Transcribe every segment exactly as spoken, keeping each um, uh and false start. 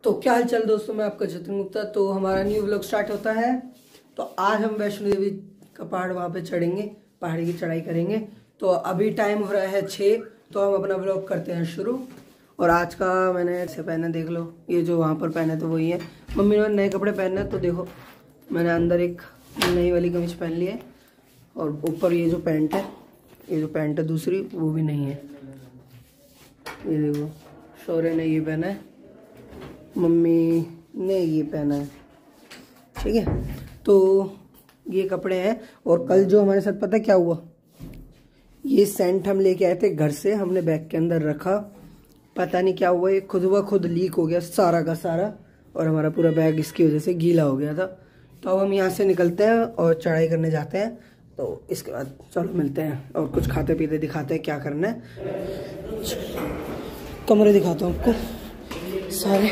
तो क्या हाल चाल दोस्तों, मैं आपका जतिन गुप्ता। तो हमारा न्यू व्लॉग स्टार्ट होता है। तो आज हम वैष्णो देवी का पहाड़ वहाँ पे चढ़ेंगे, पहाड़ी की चढ़ाई करेंगे। तो अभी टाइम हो रहा है छः, तो हम अपना व्लॉग करते हैं शुरू। और आज का मैंने ऐसे पहना, देख लो, ये जो वहाँ पर पहने तो वही है। मम्मी ने नए कपड़े पहने, तो देखो मैंने अंदर एक नई वाली कमीज पहन ली है, और ऊपर ये जो पैंट है, ये जो पैंट है दूसरी, वो भी नहीं है। ये देखो, शौर्य ने ये पहना है, मम्मी ने ये पहना है, ठीक है। तो ये कपड़े हैं। और कल जो हमारे साथ पता क्या हुआ, ये सेंट हम लेके आए थे घर से, हमने बैग के अंदर रखा, पता नहीं क्या हुआ, ये खुद ब खुद लीक हो गया सारा का सारा, और हमारा पूरा बैग इसकी वजह से गीला हो गया था। तो अब हम यहाँ से निकलते हैं और चढ़ाई करने जाते हैं। तो इसके बाद चलो मिलते हैं और कुछ खाते पीते दिखाते हैं क्या करना है। कमरे दिखाता हूँ आपको सारे।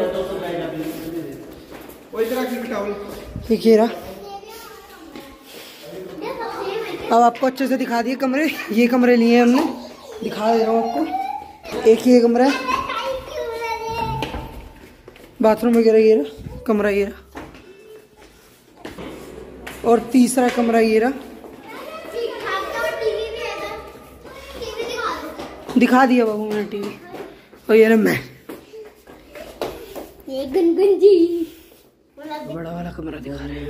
घेरा अब आपको अच्छे से दिखा दिए कमरे। ये कमरे लिए हमने, दिखा दे रहा हूँ आपको। एक ये कमरा है, बाथरूम वगैरह ये रहा, कमरा ये रहा, और तीसरा कमरा ये रहा, दिखा दिया बाबू मैंने टीवी। और ये रहा मैं, ये गुनगुन जी बड़ा वाला कमरा दिखा रहे हैं।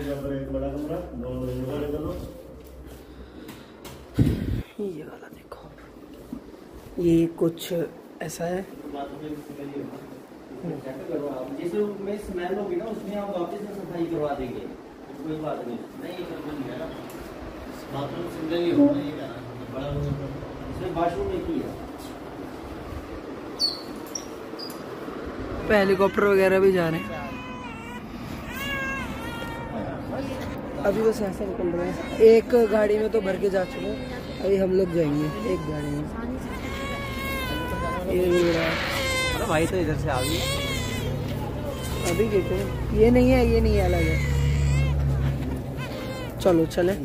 ये वाला देखो, ये कुछ ऐसा है। जिसमें स्मेल होगी ना, उसमें आप वापस से सफाई करवा देंगे, कोई बात नहीं। नहीं ये करना नहीं है ना, बाथरूम सिंगल ही होना, ये करना बड़ा इसमें बाथरूम एक ही है। पे हेलीकॉप्टर वगैरह भी जा रहे हैं। अभी बस ऐसा निकल रहे हैं। एक गाड़ी में तो भर के जा चुके हैं, अभी हम लोग जाएंगे एक गाड़ी में। ये अरे भाई तो इधर से आ गई अभी देखते हैं। ये नहीं है, ये नहीं है, अलग है। चलो चले,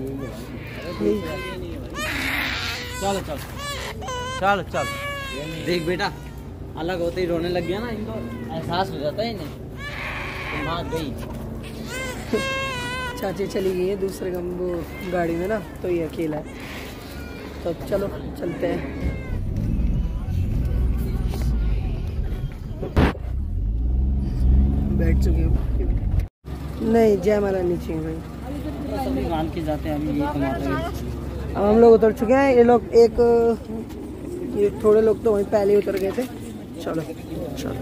चलो चलो चलो चलो। देख बेटा, अलग होते ही रोने लग गया ना, इनको एहसास हो जाता है इन्हें। भाग गई चाची चली गई है दूसरे वो गाड़ी में ना, तो ये अकेला है। तो चलो चलते हैं। बैठ चुके हैं। नहीं, जयमाला नीचे भाई मान के जाते हैं। अभी ये कमाते हैं। अब हम लोग उतर चुके हैं। ये लोग एक ये थोड़े लोग तो वहीं पहले उतर गए थे। चलो चलो।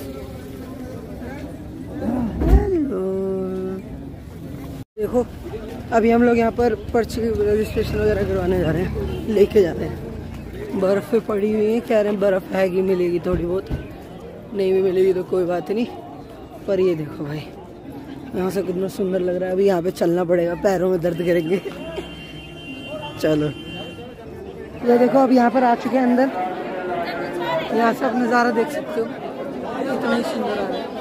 देखो अभी हम लोग यहाँ पर पर्ची रजिस्ट्रेशन वगैरह करवाने जा रहे हैं, लेके जा रहे हैं। बर्फ़ पे पड़ी हुई है, कह रहे हैं बर्फ़ हैगी, मिलेगी थोड़ी बहुत, नहीं भी मिलेगी तो कोई बात नहीं। पर ये देखो भाई, यहाँ से कितना सुंदर लग रहा है। अभी यहाँ पे चलना पड़ेगा, पैरों में दर्द करेंगे। चलो ये देखो, अब यहाँ पर आ चुके हैं अंदर। यहाँ से आप नज़ारा देख सकते हो, कितना ही सुंदर आ रहा है।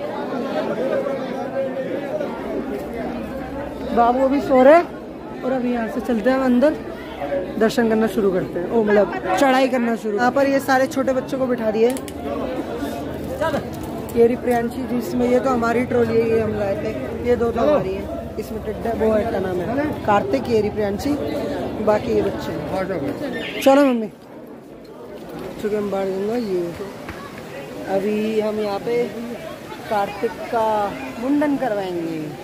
बाबू अभी सो रहे हैं, और अभी यहाँ से चलते हैं अंदर, दर्शन करना शुरू करते हैं। ओ मतलब चढ़ाई करना शुरू। यहाँ पर ये सारे छोटे बच्चों को बिठा दिए। ये रही प्रियांशी, जिसमें ये तो हमारी ट्रॉली है, ये हम लाए थे। ये दो तो हमारी है, इसमें टिड्डा वो है, क्या नाम है, कार्तिक। ये रही प्रियांशी, बाकी ये बच्चे हैं। चलो मम्मी, चुके हम बाढ़ दूंगा। ये तो अभी हम यहाँ पे कार्तिक का मुंडन करवाएंगे।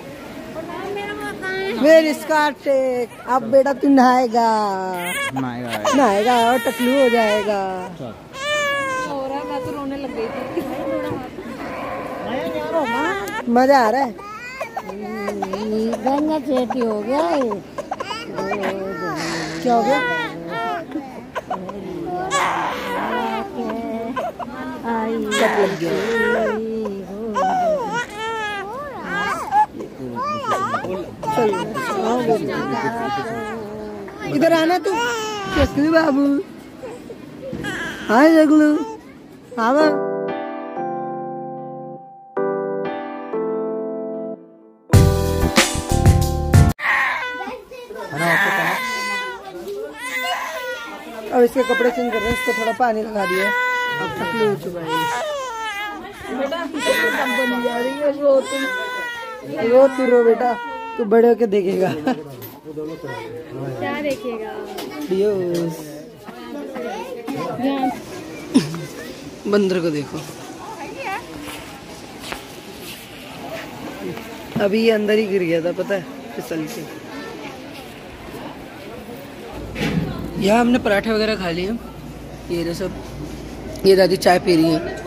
मेरी कार्तिक, अब बेटा तू नहाएगा नहाएगा और टकलू हो जाएगा। हो रहा है, तो रोने लग गई थी। मजा आ रहा है। गंगा चेटी हो गया। क्या हो गया? कट लग गया। इधर आना तू, जगलू बाबू। हाय जगलू, हाँ बाबू। अब इसके कपड़े चेंज कर रहे हैं, इसको थोड़ा पानी लगा दिया, अब टकलू हो चुका है। रो तुम, रो तू रो बेटा, तू बड़े होके देखेगा। क्या देखेगा? बंदर को देखो, अभी ये अंदर ही गिर गया था, पता है, फिसल के। यहाँ हमने पराठे वगैरह खा लिए, ये रहे सब। ये दादी चाय पी रही है।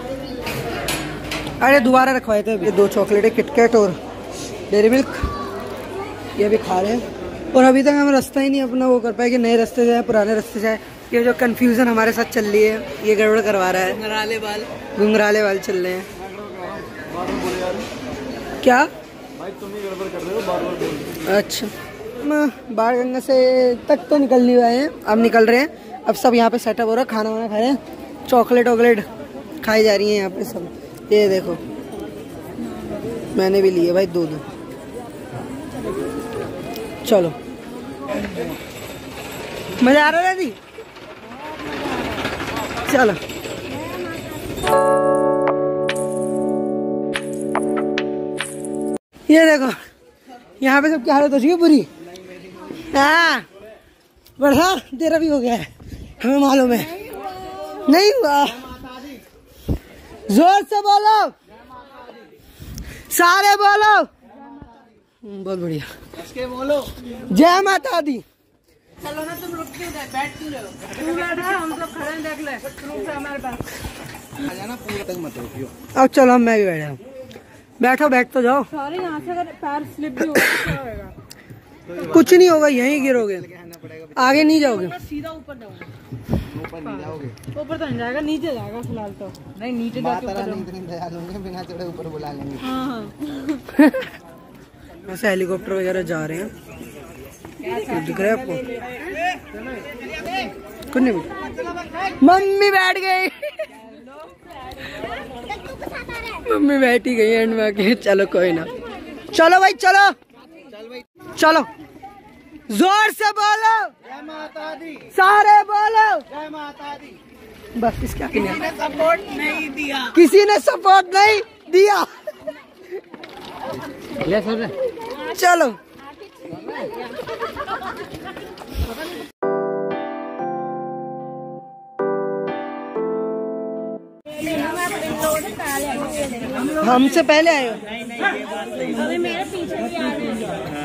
अरे दोबारा रखवाए थे ये दो चॉकलेट, किटकैट और डेयरी मिल्क, ये भी खा रहे हैं। और अभी तक हम रास्ता ही नहीं अपना वो कर पाए कि नए रास्ते जाए पुराने रास्ते जाए। ये जो कंफ्यूजन हमारे साथ चल रही है, ये गड़बड़ करवा रहा है। घुंघराले बाल घुंघराले बाल चल रहे हैं। क्या भाई तुम ही गड़बड़ कर रहे हो, बार बार बोल। अच्छा, बाढ़ गंगा से तक तो निकल नहीं आए हैं, अब निकल रहे हैं। अब सब यहाँ पे सेटअप हो रहा है, खाना वाना खा रहे हैं, चॉकलेट वॉकलेट खाई जा रही है यहाँ पे सब। ये देखो मैंने भी लिए भाई दो दो। चलो मजा आ रहा है दादी, चलो। ये देखो यहाँ पे सब क्या हालत हो चुकी है बुरी। हाँ बढ़ा, तेरा भी हो गया है, हमें मालूम है। नहीं हुआ, जोर से बोलो, सारे बोलो, बहुत बढ़िया, बोलो जय माता दी। चलो ना तुम रुक के बैठ क्यों रहे हो? तू बैठा, हम सब खड़े हैं, देख ले प्रूफ है हमारे पास। आ जाना पूरा तक मत रुकियो। अब चलो मैं भी बैठा हूँ, बैठो, बैठ तो जाओ। सॉरी, यहाँ से अगर पैर स्लिप भी होगा क्या होगा? कुछ नहीं होगा, यहीं गिरोगे, आगे नहीं जाओगे। सीधा ऊपर जाओगे, ऊपर नहीं जाओगे, ऊपर तो नहीं जाएगा, नीचे जाएगा फिलहाल तो। नहीं नीचे जाके बिना चढ़े ऊपर बुला लेंगे। हाँ हाँ वैसे हेलीकॉप्टर वगैरह जा रहे हैं, दिख रहा है आपको? कुछ नहीं, मम्मी बैठ गई, मम्मी बैठी गई एंड में आके। चलो कोई ना, चलो भाई चलो, चलो जोर से बोलो जय माता दी, सारे बोलो जय माता दी। बस इसके आगे किसी ने सपोर्ट नहीं दिया, किसी ने सपोर्ट नहीं दिया। चलो हमसे पहले आए हो, अभी मेरे पीछे भी आ रहे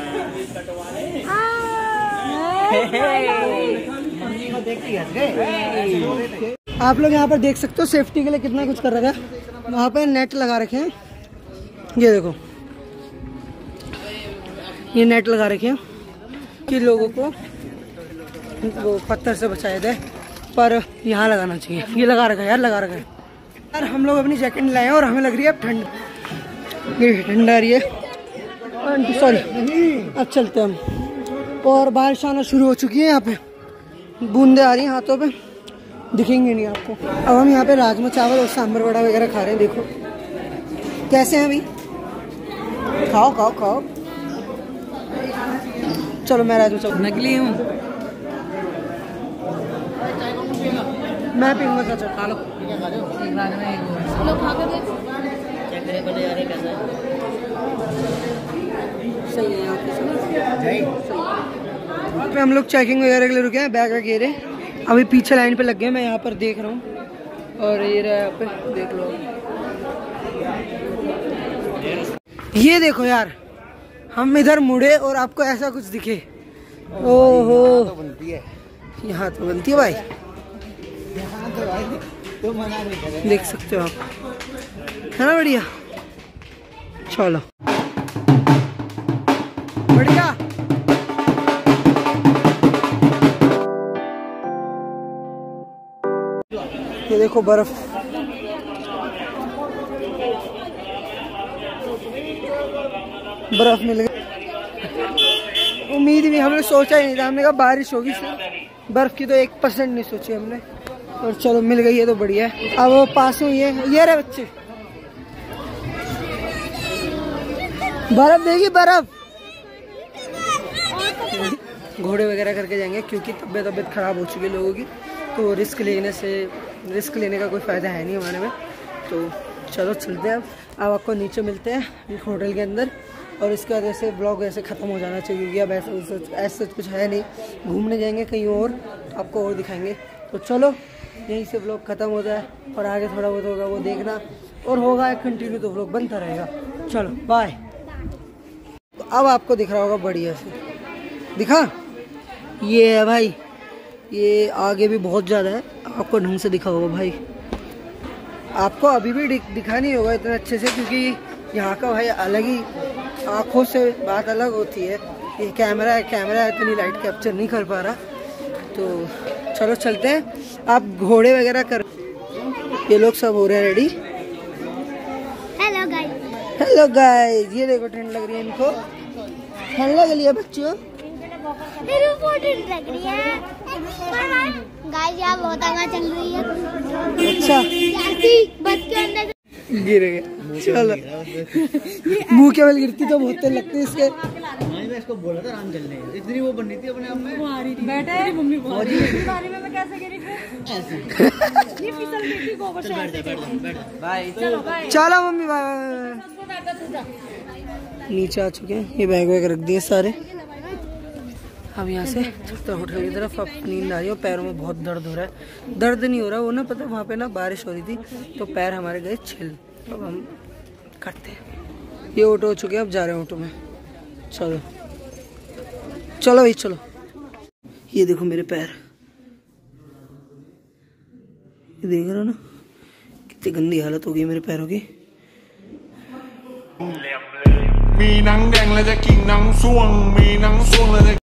हैं। आप लोग यहाँ पर देख सकते हो सेफ्टी के लिए कितना कुछ कर रखा है। वहाँ पे नेट लगा रखे हैं, ये देखो, ये नेट लगा रखे हैं कि लोगों को वो पत्थर से बचाए दे, पर यहाँ लगाना चाहिए। ये लगा रखा है यार, लगा रखा है यार। हम लोग अपनी जैकेट लाए हैं और हमें लग रही है अब ठंड, ये ठंड आ रही है, सॉरी। अब चलते हैं हम, और बारिश आना शुरू हो चुकी है, यहाँ पे बूंदे आ रही हैं हाथों पे, दिखेंगे नहीं आपको। अब हम यहाँ पे राजमा चावल और सांभर वड़ा वगैरह खा रहे हैं, देखो कैसे हैं अभी। खाओ खाओ खाओ, चलो मैं राजमा चावल नकली हूँ, मैं पीऊंगा चाचा, खा लो। सही है, यहाँ पे हम लोग चेकिंग वगैरह के लिए रुके हैं, बैग वगैरह अभी पीछे लाइन पे लग गए, मैं यहाँ पर देख रहा हूँ। और ये रहा यहाँ पे, देख लो, ये देखो यार, हम इधर मुड़े और आपको ऐसा कुछ दिखे। ओहो, यहाँ तो बनती है भाई, देख सकते हो आप, है ना बढ़िया। चलो बढ़िया, ये देखो बर्फ, बर्फ मिल गई। उम्मीद भी हमने सोचा ही नहीं था, हमने कहा बारिश होगी, सिर्फ बर्फ की तो एक परसेंट नहीं सोची हमने, और चलो मिल गई है तो बढ़िया है। अब वो पास में ये ये रहे बच्चे, बर्फ देगी बर्फ। घोड़े वगैरह करके जाएंगे क्योंकि तबीयत तबीयत खराब हो चुकी है लोगों की, तो रिस्क लेने से रिस्क लेने का कोई फ़ायदा है नहीं हमारे में, तो चलो चलते हैं अब अब आपको नीचे मिलते हैं एक होटल के अंदर। और इसके बाद ऐसे ब्लॉग ऐसे ख़त्म हो जाना चाहिए क्योंकि अब ऐसा ऐसा कुछ है नहीं। घूमने जाएंगे कहीं और तो आपको और दिखाएंगे। तो चलो यहीं से ब्लॉग ख़त्म हो जाए और आगे थोड़ा बहुत होगा वो देखना और होगा कंटिन्यू तो ब्लॉग बनता रहेगा। चलो बाय। तो अब आपको दिख रहा होगा बढ़िया से दिखा, ये है भाई, ये आगे भी बहुत ज़्यादा है, आपको ढंग से दिखा होगा भाई। आपको अभी भी दिखा नहीं होगा इतना अच्छे से क्योंकि यहाँ का भाई अलग ही आँखों से बात अलग होती है। ये कैमरा है कैमरा है इतनी लाइट कैप्चर नहीं कर पा रहा। तो चलो चलते हैं। आप घोड़े वगैरह कर, ये लोग सब हो रहे हैं ready. Hello guys, hello guys, ये देखो ठंड लग रही है इनको। ठंड लग रही है बच्चों, मेरे को ठंड लग रही है गाइस, यहाँ बहुत हवा चल रही है। अच्छा बस के अंदर गिर गया। चलो मुंह के बल गिरती तो बहुत तेज लगती है इसके। मैं इसको बोला था आराम चलने, इतनी वो बन रही थी अपने आप में। बैठे मम्मी बारी में मैं कैसे गिरी फिर ऐसे ये फिसल गई थी गोबर से ऐसे बाय। चलो बाय, चलो मम्मी बाय। नीचे आ चुके हैं, ये बैग वैग रख दिए सारे। अब यहाँ से चलते होटल की तरफ। अब नींद आ रही है, पैरों में बहुत दर्द हो रहा है। दर्द नहीं हो रहा वो ना, पता वहाँ पे ना बारिश हो रही थी तो पैर हमारे गए छिल। अब हम करते हैं, ये ऑटो हो चुके हैं, अब जा रहे हैं ऑटो में। चलो चलो भाई चलो। ये देखो मेरे पैर, ये देख रहे हो ना कितनी गंदी हालत हो गई मेरे पैरों की। มีหนังแดงและจะกิ่งหนังส่วงมีหนังส่วงและจะ